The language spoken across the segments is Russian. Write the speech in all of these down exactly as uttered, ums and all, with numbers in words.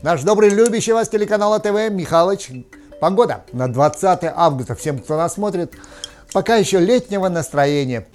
Наш добрый, любящий вас телеканал АТВ Михалыч. Погода на двадцатое августа. Всем, кто нас смотрит, пока еще летнего настроения.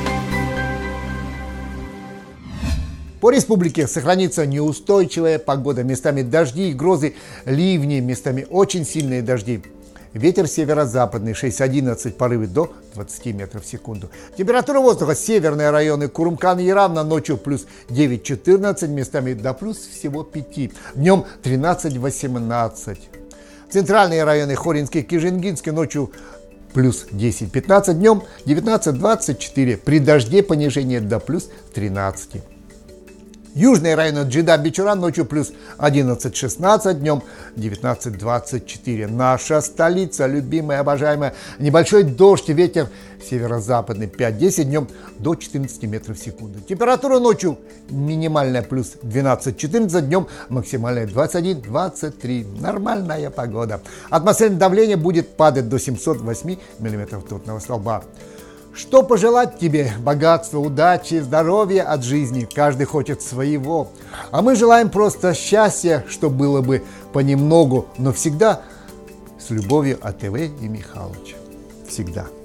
По республике сохранится неустойчивая погода. Местами дожди и грозы, ливни, местами очень сильные дожди. Ветер северо-западный шесть-одиннадцать, порывы до двадцати метров в секунду. Температура воздуха: северные районы Курумкан и Равна ночью плюс девять-четырнадцать, местами до плюс всего пяти. Днем тринадцать-восемнадцать. Центральные районы Хоринский, Кижингинский ночью плюс десять-пятнадцать, днем девятнадцать-двадцать четыре. При дожде понижение до плюс тринадцати. Южные районы Джида-Бичура ночью плюс одиннадцать-шестнадцать, днем девятнадцать-двадцать четыре. Наша столица, любимая, обожаемая, небольшой дождь, ветер северо-западный пять-десять, днем до четырнадцати метров в секунду. Температура ночью минимальная плюс двенадцать-четырнадцать, днем максимальная двадцать один-двадцать три. Нормальная погода. Атмосферное давление будет падать до семисот восьми миллиметров ртутного столба. Что пожелать тебе? Богатства, удачи, здоровья от жизни. Каждый хочет своего. А мы желаем просто счастья, что было бы понемногу, но всегда с любовью АТВ и Михалыч. Всегда.